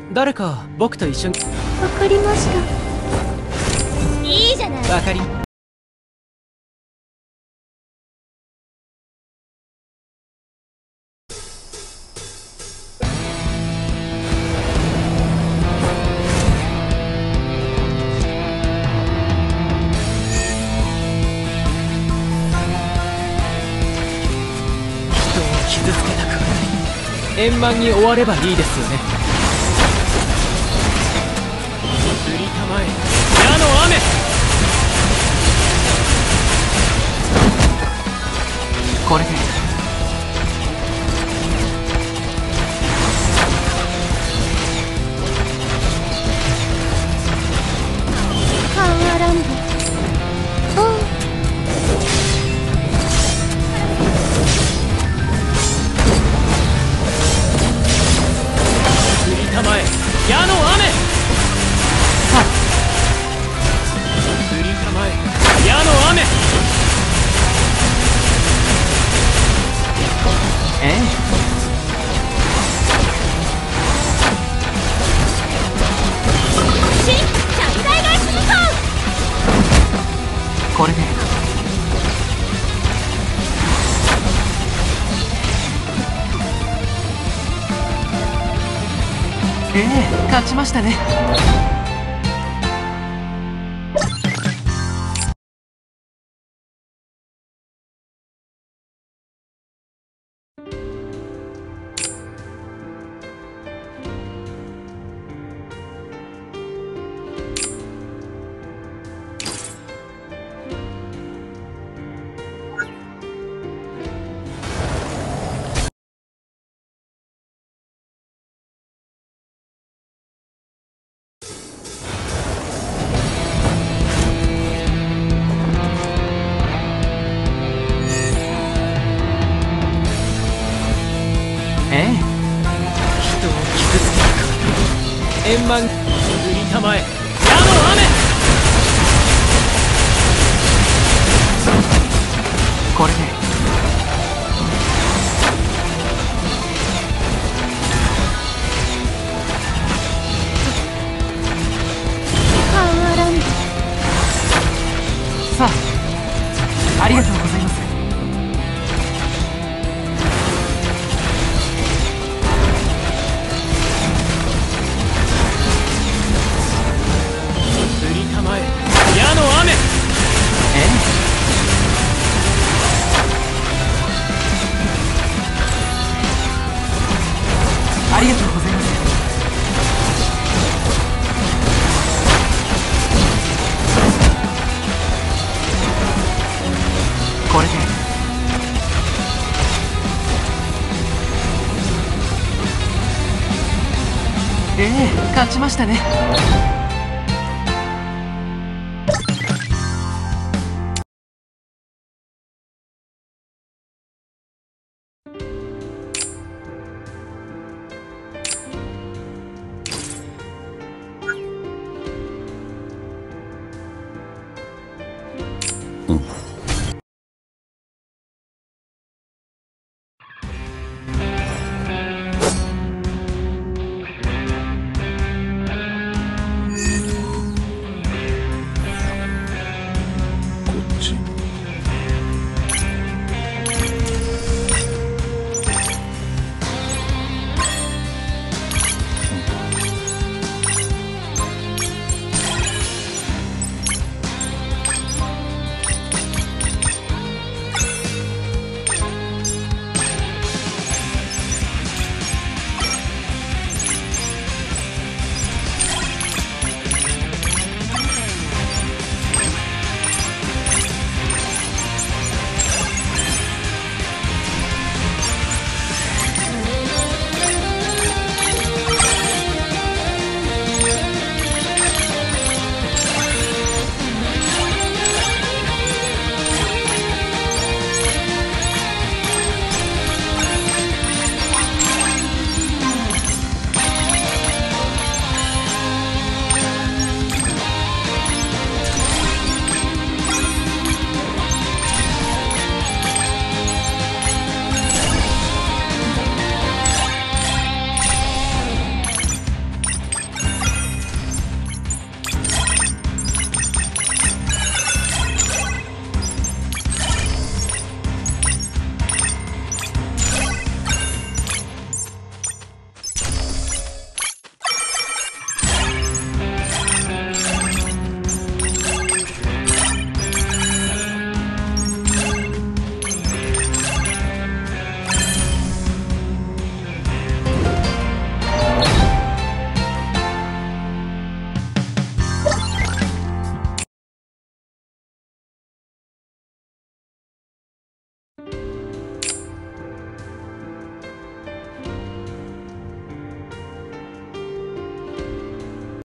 誰か僕と一緒に。 わかりました。いいじゃない。 わかり。傷つけたくはない。円満に終わればいいですよね。降りたまえ矢の雨。これでパワーランド。おう。 たまえ矢の雨。はっ。降りたまえ矢の雨。ええ。 新着大外進行。 これで勝ちましたね。円満。降りたまえ矢の雨。これでパワーランド。 さあ、ありがとうございます。矢の雨。ありがとうございます。これで勝ちましたね。